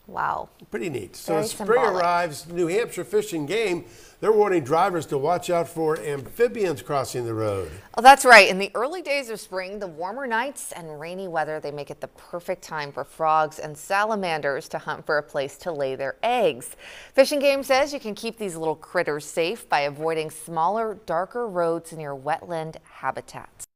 Wow. Pretty neat. So Very as spring symbolic. arrives, New Hampshire Fish and Game, they're warning drivers to watch out for amphibians crossing the road. Oh, that's right. In the early days of spring, the warmer nights and rainy weather, they make it the perfect time for frogs and salamanders to hunt for a place to lay their eggs. Fish and Game says you can keep these little critters safe by avoiding smaller, darker roads near wetland habitats.